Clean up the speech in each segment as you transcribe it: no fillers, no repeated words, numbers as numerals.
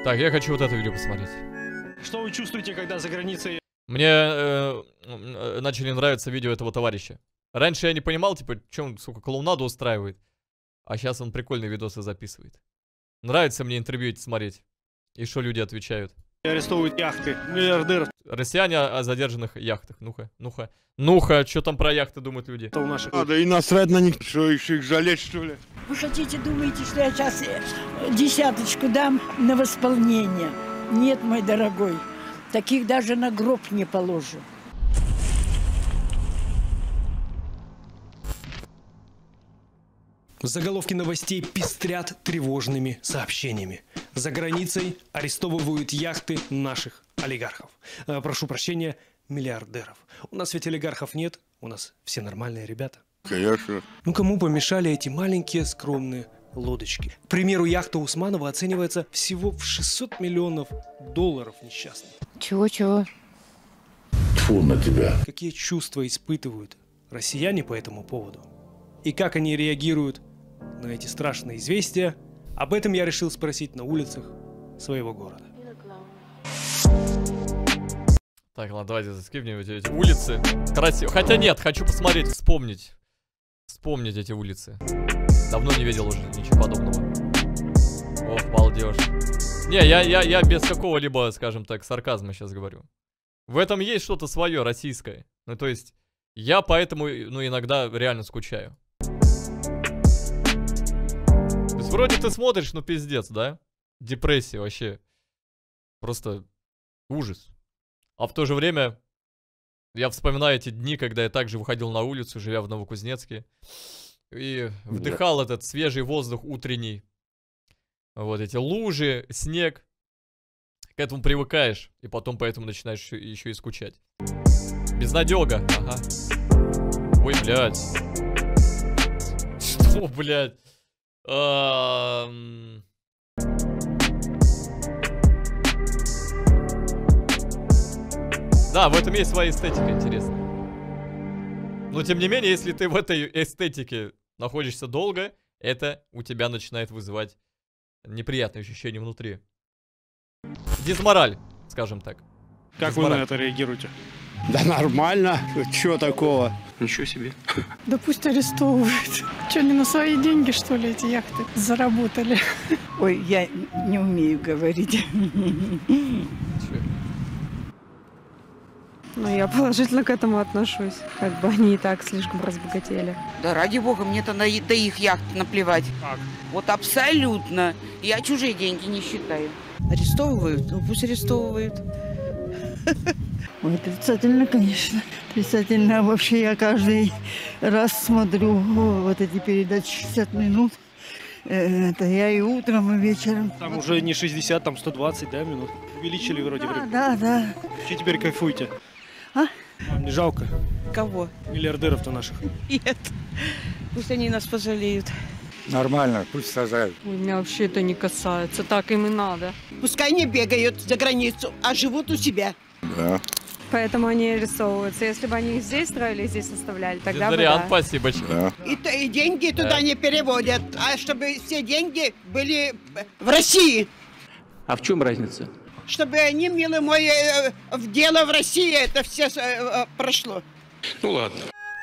Так, я хочу вот это видео посмотреть. Что вы чувствуете, когда за границей? Мне начали нравиться видео этого товарища. Раньше я не понимал, типа, что он, сука, клоунаду устраивает. А сейчас он прикольные видосы записывает. Нравится мне интервью эти смотреть. И что люди отвечают. Арестовывают яхты миллиардеров. Россияне о задержанных яхтах. Ну-ка, что там про яхты думают люди? Это у наших. Надо и насрать на них, что еще их жалеть, что ли? Вы хотите, думаете, что я сейчас десяточку дам на восполнение? Нет, мой дорогой, таких даже на гроб не положу. Заголовки новостей пестрят тревожными сообщениями. За границей арестовывают яхты наших олигархов. Прошу прощения, миллиардеров. У нас ведь олигархов нет, у нас все нормальные ребята. Конечно. Ну кому помешали эти маленькие скромные лодочки? К примеру, яхта Усманова оценивается всего в 600 миллионов долларов несчастных. Чего? Тьфу на тебя. Какие чувства испытывают россияне по этому поводу? И как они реагируют на эти страшные известия? Об этом я решил спросить на улицах своего города. Так, ладно, давайте заскипнем эти улицы. Красиво. Хотя нет, хочу посмотреть, вспомнить. Вспомнить эти улицы. Давно не видел уже ничего подобного. Ох, балдеж. Не, я без какого-либо, скажем так, сарказма сейчас говорю. В этом есть что-то свое, российское. Ну, то есть, я поэтому, ну, иногда реально скучаю. То есть, вроде ты смотришь, ну, пиздец, да? Депрессия вообще. Просто ужас. А в то же время я вспоминаю эти дни, когда я также выходил на улицу, живя в Новокузнецке. И вдыхал этот свежий воздух утренний. Вот эти лужи, снег. К этому привыкаешь. И потом поэтому начинаешь еще и скучать. Безнадега. Ага. Ой, блядь. Что, блядь? Да, в этом есть своя эстетика интересная. Но тем не менее, если ты в этой эстетике находишься долго, это у тебя начинает вызывать неприятные ощущения внутри. Дизмораль, скажем так. Как вы на это реагируете? Да нормально. Чего такого? Ничего себе. Да пусть арестовывают. Что, не на свои деньги, что ли, эти яхты заработали? Ой, я не умею говорить. Ну, я положительно к этому отношусь. Как бы они и так слишком разбогатели. Да ради бога, мне-то до их яхт наплевать. Как? Вот абсолютно. Я чужие деньги не считаю. Арестовывают? Ну пусть арестовывают. Ой, отрицательно, конечно. Отрицательно. Вообще я каждый раз смотрю вот эти передачи 60 минут. Это я и утром, и вечером. Там уже не 60, там 120, да, минут? Увеличили вроде время. Да. Че теперь кайфуете? А? Вам не жалко Кого? миллиардеров-то наших? Нет. Пусть они нас пожалеют. Нормально, пусть сажают. Ой, меня вообще это не касается. Так им и надо. Пускай не бегают за границу, а живут у себя. Да. Поэтому они арестовываются. Если бы они их здесь строили, здесь оставляли, тогда бы Дезориант, да. спасибо. Да. И деньги туда не переводят, а чтобы все деньги были в России. А в чем разница? Чтобы они, милый мой, в дело в России это все прошло. Ну ладно.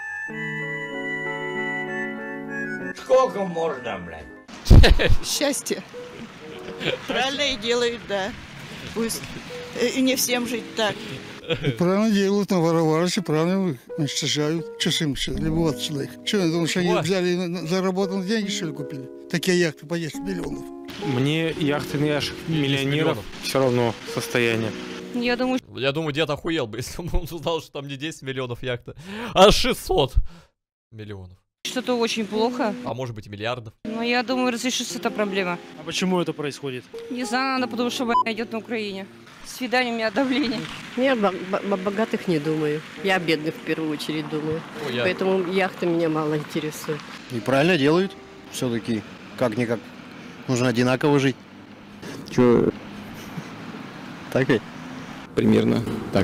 Сколько можно, блядь? Счастье. Правильно и делают, да. Пусть и не всем жить так. Правильно делают, наворовались, правильно уничтожают. Что с им любоваться человек? Что, я думаю, что они взяли заработанные деньги, что ли, купили? Такие яхты по 10 миллионов. Мне яхты наших миллионеров все равно состояние. Я думаю, дед охуел бы, если бы он узнал, что там не 10 миллионов яхта, а 600 миллионов. что-то очень плохо. А может быть и миллиардов. Но я думаю, разрешится эта проблема. А почему это происходит? Не знаю, надо, потому что война идет на Украине. Свидание, у меня давление. Я о богатых не думаю. Я о бедных в первую очередь думаю. Ой, Поэтому яхты меня мало интересуют. И правильно делают. Все-таки как-никак нужно одинаково жить. Че? Так ведь? Примерно так.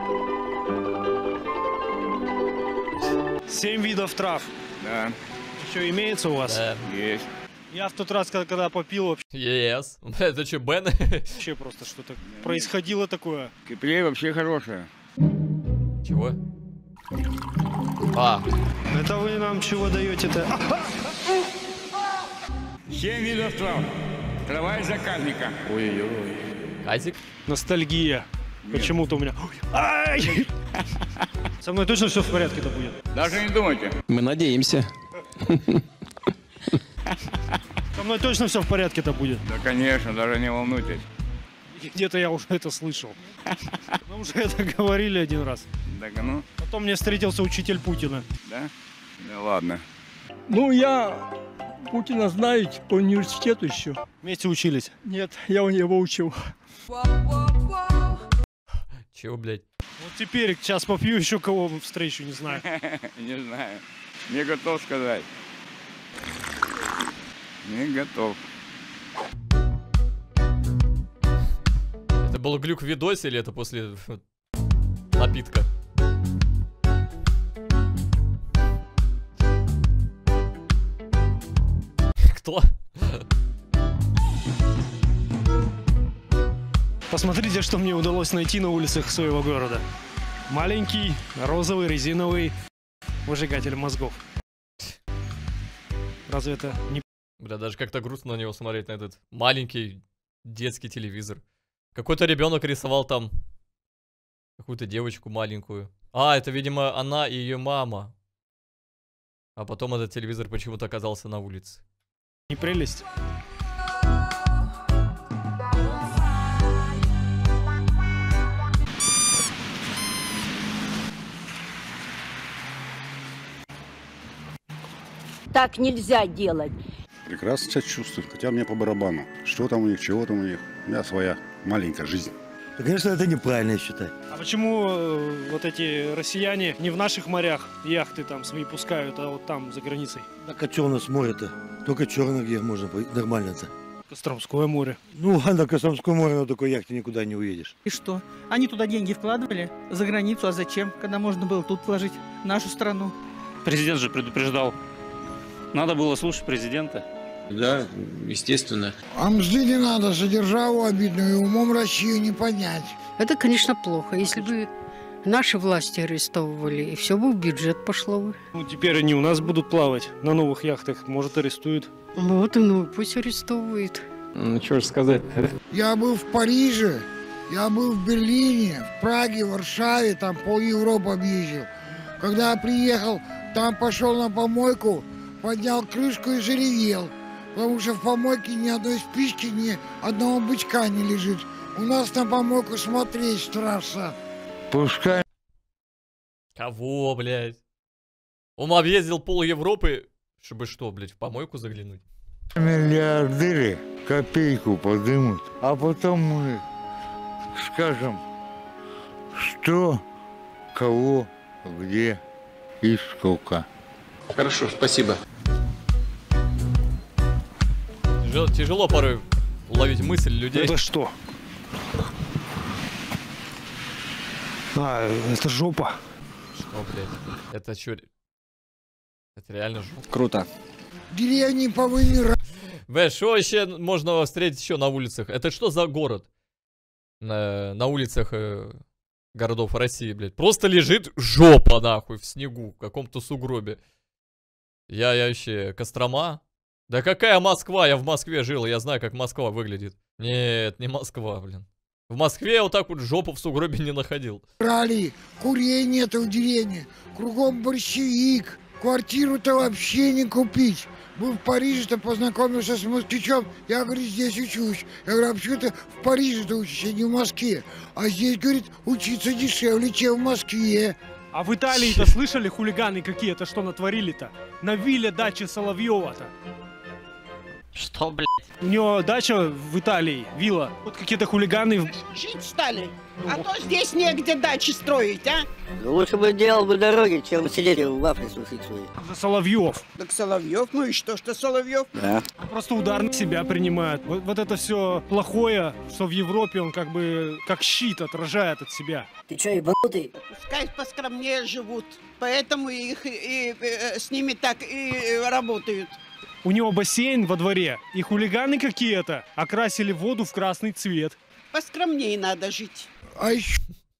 Семь видов трав. Да. Что, имеется у вас? Да. Есть. Я в тот раз, когда попил, вообще Yes. Это что, Бен? просто что-то происходило такое. Киплей вообще хорошая. Чего? А, Это вы нам чего даете-то? 7 видов трав. Трава из заказника. Ой-ой-ой. Азик? Ностальгия. Почему-то у меня... Ай! Со мной точно все в порядке-то будет? Даже не думайте. Мы надеемся. Со мной точно все в порядке-то будет? Да, конечно, даже не волнуйтесь. Где-то я уже это слышал. Мы уже это говорили один раз. Так, ну, Потом мне встретился учитель Путина. да? Да ладно. Ну, я Путина, знаете, по университету еще. Вместе учились? Нет, я у него учил. Чего, блядь? Вот теперь сейчас попью, еще кого встречу, не знаю. Не знаю. Не готов сказать. Не готов. Это был глюк в видосе или это после напитка? Кто? Посмотрите, что мне удалось найти на улицах своего города. Маленький, розовый, резиновый выжигатель мозгов. Разве это не... Бля, даже как-то грустно на него смотреть, на этот маленький детский телевизор. Какой-то ребенок рисовал там какую-то девочку маленькую. А, это, видимо, она и ее мама. А потом этот телевизор почему-то оказался на улице. Не прелесть? Так нельзя делать. Прекрасно себя чувствую, хотя мне по барабану. Что там у них, чего там у них. У меня своя маленькая жизнь. Да, конечно, это неправильно, я считаю. А почему вот эти россияне не в наших морях яхты там свои пускают, а вот там, за границей? Так а что у нас море-то? Только черное, где можно нормально-то. Костромское море. Ну, а на Костромское море на такой яхте никуда не уедешь. И что? Они туда деньги вкладывали за границу, а зачем? Когда можно было тут вложить в нашу страну. Президент же предупреждал. Надо было слушать президента. Да, естественно. А мзды не надо за державу обидную, и умом Россию не понять. Это, конечно, плохо. Если бы наши власти арестовывали, и все бы в бюджет пошло бы. Ну, теперь они у нас будут плавать на новых яхтах. Может, арестуют. Вот, ну, пусть арестовывают. Ну, что же сказать. Я был в Париже, я был в Берлине, в Праге, в Варшаве, там пол Европы объездил. Когда я приехал, там пошел на помойку, поднял крышку и заревел. Потому что в помойке ни одной спички, ни одного бычка не лежит. У нас на помойку смотреть страшно. Пускай. Кого, блядь? Он объездил пол Европы, чтобы что, блядь, в помойку заглянуть? Миллиардеры копейку подымут, а потом мы скажем, что, кого, где и сколько. Хорошо, спасибо. Тяжело порой уловить мысль людей. Это что? А, это жопа. Что, блядь? Это что? Это реально жопа. Круто. Деревни повымирают. Бля, что вообще можно встретить еще на улицах? Это что за город? На улицах городов России, блядь. Просто лежит жопа, нахуй, в снегу, в каком-то сугробе. Я вообще Кострома. Да какая Москва? Я в Москве жил, я знаю, как Москва выглядит. Нет, не Москва, блин. В Москве я вот так вот жопу в сугробе не находил. Рали, курей нету в деревне, кругом борщевик, квартиру-то вообще не купить. Был в Париже-то, познакомился с москвичом, я, говорит, здесь учусь. Я говорю, а почему ты в Париже-то учишься, не в Москве? А здесь, говорит, учиться дешевле, чем в Москве. А в Италии-то слышали хулиганы какие-то, что натворили-то? На вилле дачи Соловьева-то. Что, блядь? У него дача в Италии, вилла. Вот какие-то хулиганы. Жить стали? А то здесь негде дачи строить, а? Лучше бы делал бы дороги, чем сидеть в вафли сушить свои. За Соловьев. Так Соловьев, ну и что Соловьев? Да. Просто удар на себя принимает. Вот это все плохое, что в Европе он как бы как щит отражает от себя. Ты что, ебанутый? Пускай поскромнее живут, поэтому их с ними так и работают. У него бассейн во дворе, и хулиганы какие-то окрасили воду в красный цвет. Поскромнее надо жить. А еще...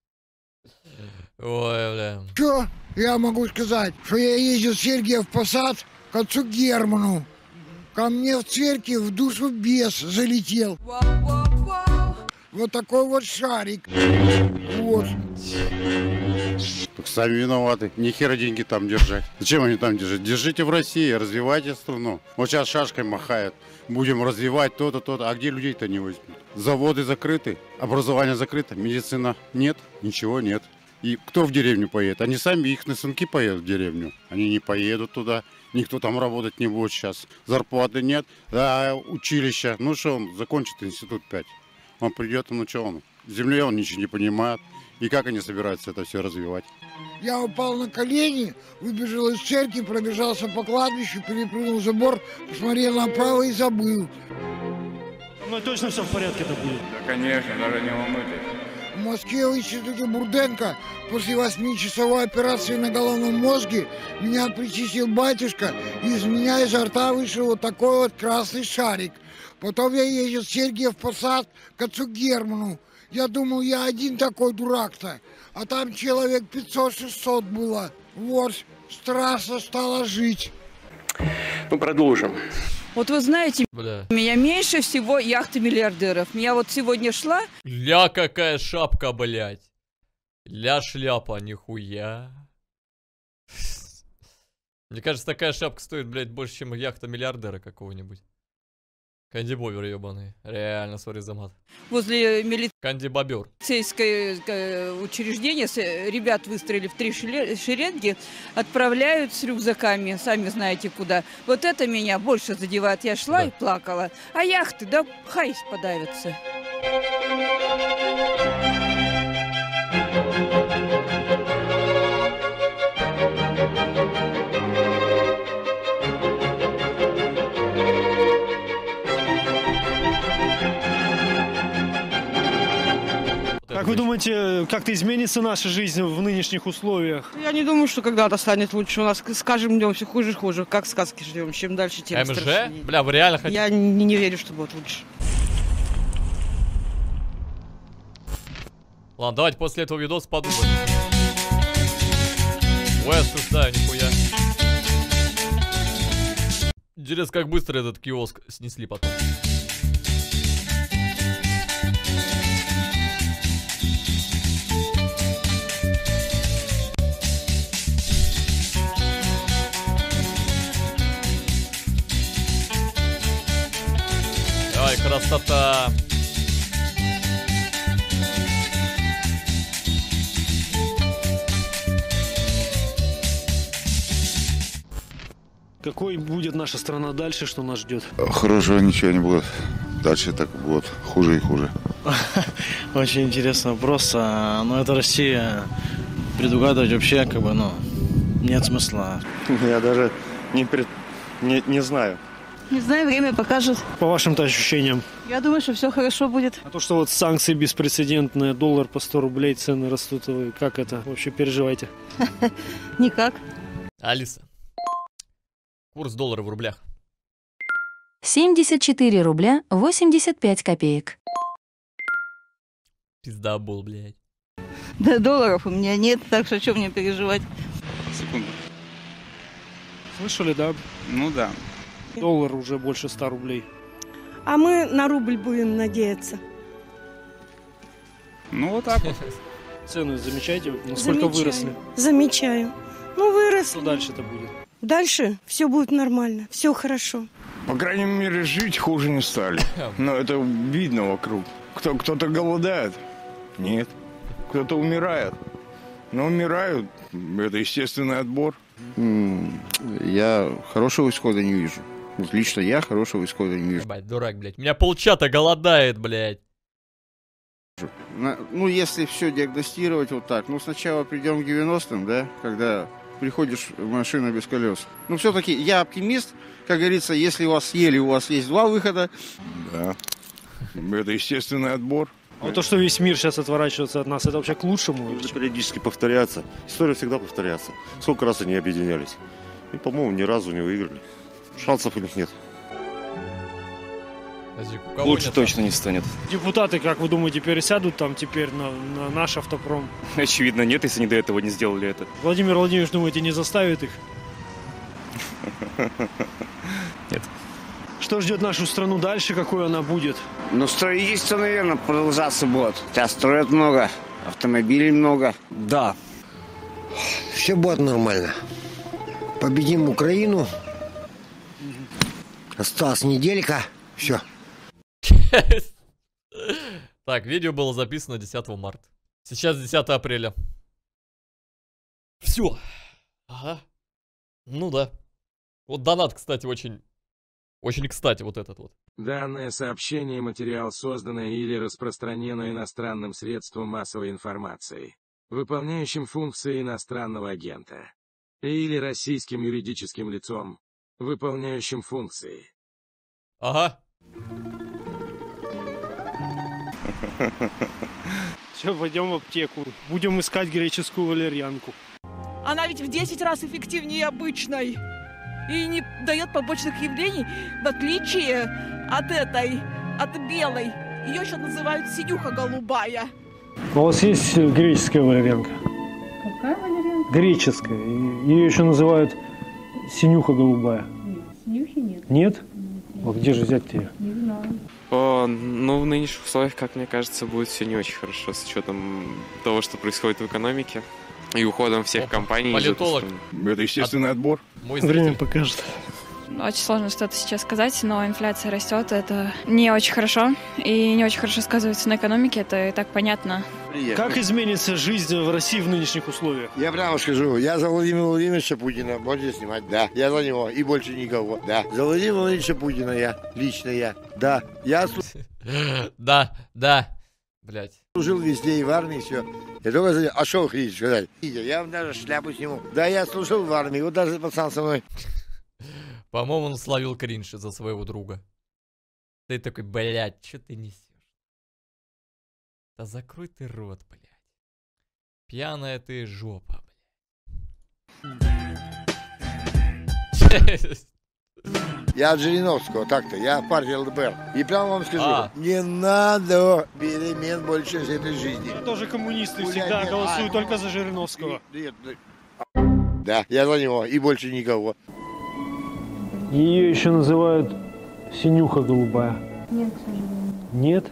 Ой, бля. Что я могу сказать? Что я ездил в Сергиев Посад к отцу Герману. Ко мне в церкви в душу бес залетел. Вот такой вот шарик. Вот. Так сами виноваты. Нихера деньги там держать. Зачем они там держать? Держите в России, развивайте страну. Вот сейчас шашкой махают. Будем развивать то-то, то-то. А где людей-то не возьмут? Заводы закрыты, образование закрыто, медицина нет, ничего нет. И кто в деревню поедет? Они сами, их сынки поедут в деревню. Они не поедут туда. Никто там работать не будет сейчас. Зарплаты нет. Да, училище. Ну что, он закончит институт 5. Он придет, ну что он? В земле он ничего не понимает. И как они собираются это все развивать? Я упал на колени, выбежал из церкви, пробежался по кладбищу, перепрыгнул забор, посмотрел направо и забыл. Ну точно все в порядке-то будет? Да, конечно, даже не умытый. В Москве в институте Бурденко после 8-часовой операции на головном мозге меня причислил батюшка, и из меня изо рта вышел вот такой вот красный шарик. Потом я ездил в Сергиев Посад к отцу Герману. Я думал, я один такой дурак-то, а там человек 500-600 было. Вот, страшно стало жить. Мы продолжим. Вот вы знаете, Бля. меня меньше всего яхты миллиардеров. Я вот сегодня шла. Ля какая шапка, блядь. Ля шляпа, нихуя. Мне кажется, такая шапка стоит, блядь, больше, чем яхта миллиардера какого-нибудь. Канди Бобер ебаный. Реально, сори за мат. Возле Канди Бобер. милицейское учреждение ребят выстроили в 3 шеренги, отправляют с рюкзаками, сами знаете куда. Вот это меня больше задевает. Я шла и плакала. А яхты, да хайс подавятся. Как вы думаете, как-то изменится наша жизнь в нынешних условиях? Я не думаю, что когда-то станет лучше. У нас с каждым днем все хуже и хуже. Как сказки живем. Чем дальше, тем МЖ? страшнее. Бля, вы реально хотите? Я не верю, что будет лучше. Ладно, давайте после этого видоса подумаем. Ой, осуждаю, нихуя. Интересно, как быстро этот киоск снесли потом. Ай, красота. Какой будет наша страна дальше, что нас ждет? Хорошего ничего не будет. Дальше так будет хуже и хуже. Очень интересный вопрос. Но это Россия. Предугадывать вообще как бы, нет смысла. Я даже не знаю. Не знаю, время покажет. По вашим-то ощущениям? Я думаю, что все хорошо будет. А то, что вот санкции беспрецедентные, доллар по 100 рублей, цены растут, вы как это вообще переживаете? Никак. Алиса. Курс доллара в рублях. 74 рубля 85 копеек. Пиздабол, блядь. Да, долларов у меня нет, так что мне переживать? Секунду. Слышали, да? Ну да. Доллар уже больше 100 рублей. А мы на рубль будем надеяться. Ну вот так вот. Цены замечаете, насколько выросли? Замечаю. Ну, выросли. Что дальше-то будет? Дальше все будет нормально, все хорошо. По крайней мере, жить хуже не стали. Но это видно вокруг. Кто-то голодает? Нет. Кто-то умирает? Но умирают. Это естественный отбор. Я хорошего исхода не вижу. Вот лично я хорошего исхода не вижу. Ебать, дурак, блядь. У меня полчата голодает, блядь. Ну, если все диагностировать вот так, ну, сначала придем к 90-м, да, когда приходишь в машину без колес. Ну, все-таки я оптимист, как говорится, если вас съели, у вас есть 2 выхода. Да, это естественный отбор. А вот то, что весь мир сейчас отворачивается от нас, это вообще к лучшему? Нужно периодически повторяться. История всегда повторяется. Сколько раз они объединялись? И, по-моему, ни разу не выиграли. Шансов у них нет. Лучше точно не станет. Депутаты, как вы думаете, пересядут там теперь на наш автопром? Очевидно, нет, если они до этого не сделали это. Владимир Владимирович, думаете, не заставит их? Нет. Что ждет нашу страну дальше, какой она будет? Ну, строительство, наверное, продолжаться будет. Сейчас строят много, автомобилей много. Да. Все будет нормально. Победим Украину. Осталась неделька. Все. Так, видео было записано 10 марта. Сейчас 10 апреля. Все. Ага. Ну да. Вот донат, кстати, очень кстати, вот этот вот. Данное сообщение и материал создано или распространено иностранным средством массовой информации, выполняющим функции иностранного агента, или российским юридическим лицом, выполняющим функции. Ага. Все, пойдем в аптеку. Будем искать греческую валерьянку. Она ведь в 10 раз эффективнее обычной. И не дает побочных явлений, в отличие от белой. Ее еще называют синюха голубая. У вас есть греческая валерьянка? Какая валерьянка? Греческая. Ее еще называют синюха голубая. Нет, синюхи нет. Нет? А где же взять ее? Не знаю. Ну, в нынешних условиях, как мне кажется, будет все не очень хорошо с учетом того, что происходит в экономике и уходом всех компаний. Политолог. Это естественный отбор. Время покажет. Очень сложно что-то сейчас сказать, но инфляция растет, это не очень хорошо и не очень хорошо сказывается на экономике, это и так понятно. Как изменится жизнь в России в нынешних условиях? Я прямо скажу, я за Владимира Владимировича Путина, можете снимать, да. Я за него и больше никого, да. За Владимира Владимировича Путина я, лично я, да. Я Да. Блять. Служил везде и в армии, все. Я только за... А что вы хотите сказать? Я вам даже шляпу сниму. Да, я служил в армии, вот даже пацан со мной. По-моему, он словил кринж из-за своего друга. Ты такой, блядь, что ты несешь? Да закрой ты рот, блядь. Пьяная ты жопа, блядь. Я от Жириновского, так-то, я в партии ЛДПР. И прямо вам скажу, не надо перемен больше в этой жизни. Тоже коммунисты всегда голосуют только за Жириновского. Да, я за него и больше никого. Ее еще называют синюха голубая. Нет, к сожалению. Нет?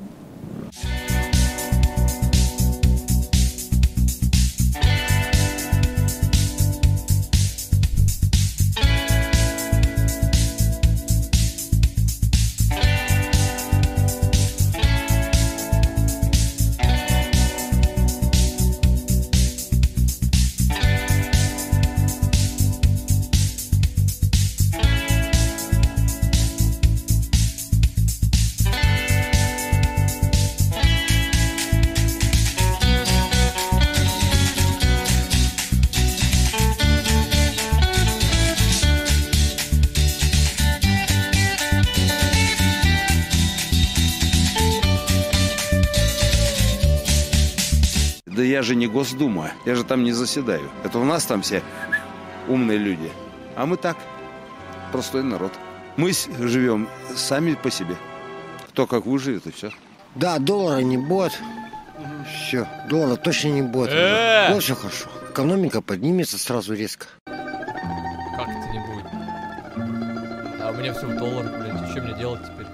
Да я же не Госдума, я же там не заседаю. Это у нас там все умные люди. А мы так, простой народ. Мы живем сами по себе. Кто как выживет, и все. Да, доллара не будет. Все, доллара точно не будет. Вот все хорошо. Экономика поднимется сразу резко. Как это не будет? А у меня все в долларах, блядь. Что мне делать теперь?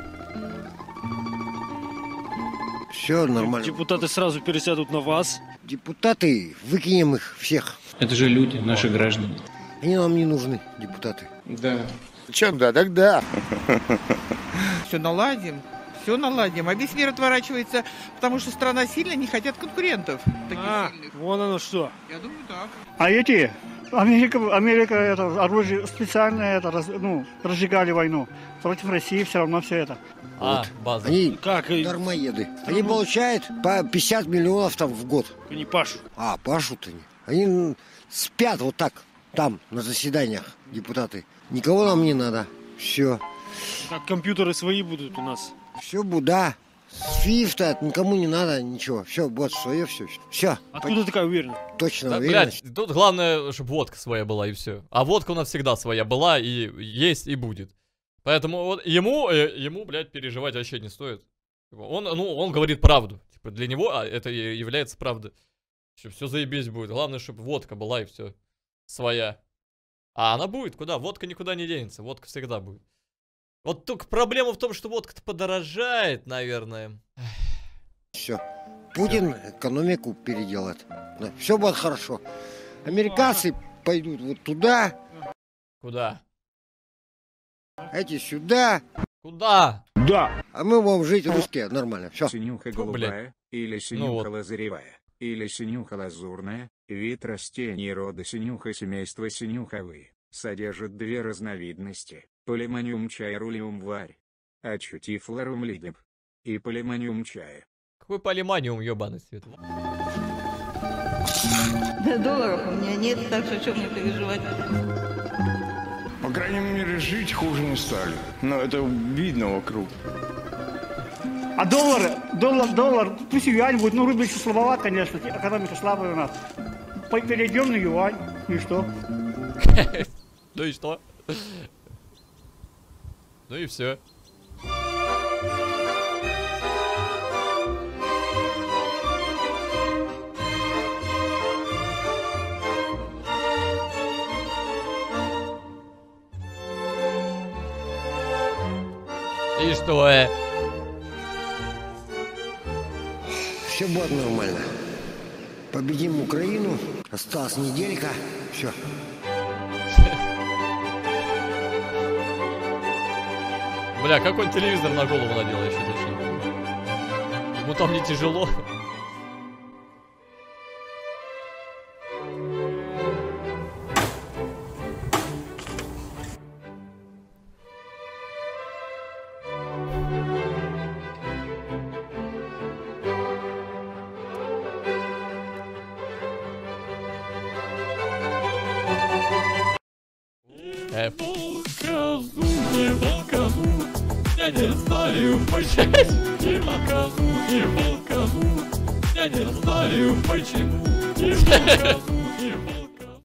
Все нормально. Депутаты сразу пересядут на вас. Депутаты, выкинем их всех. Это же люди, наши граждане. Они нам не нужны, депутаты. Да. Чем да, тогда. Все наладим. А весь мир отворачивается, потому что страна сильная, не хотят конкурентов. Вон оно что. Я думаю, так. А эти Америка это оружие специальное, это разжигали войну. Против России все равно все это. База. Они дармоеды. Они получают по 50 миллионов там в год. Они пашут. Пашут они. Они спят вот так, там, на заседаниях, депутаты. Никого нам не надо. Все. Как компьютеры свои будут у нас. Все, да. Свифта никому не надо ничего. Все, вот свое, все. Все. Откуда такая уверенность? Точно да, уверенность. Блядь, тут главное, чтобы водка своя была и все. А водка у нас всегда своя была и есть и будет. Поэтому вот ему, блядь, переживать вообще не стоит. Он говорит правду. Типа для него это является правдой. Все заебись будет. Главное, чтобы водка была и все. Своя. А она будет куда? Водка никуда не денется. Водка всегда будет. Вот только проблема в том, что водка-то подорожает, наверное. Все. Путин экономику переделает. Да. Все будет хорошо. Американцы пойдут вот туда. Куда? Эти сюда. Куда? Да. А мы будем жить русские нормально. Все. Синюха голубая, или синюха лазаревая, или синюха лазурная, вид растений рода синюха семейства синюховые, содержит две разновидности: полимониум чайрулиум варь, ачутифлорум лидеб, и полимониум чая. Какой полимониум, ебаный свет? Да долларов у меня нет, так что что мне переживать? По крайней мере, жить хуже не стали. Но это видно вокруг. А доллар, пусть юань будет, рубль еще слабоват, конечно, экономика слабая у нас. Перейдем на юань, и что? Ну и что? Ну и все. И что? Все будет нормально. Победим Украину. Осталась неделька. Все. Бля, как он телевизор на голову надел еще зачем? Ему там не тяжело. Я не знаю почему, не покажу, не волкану. Я не знаю почему, не волкану.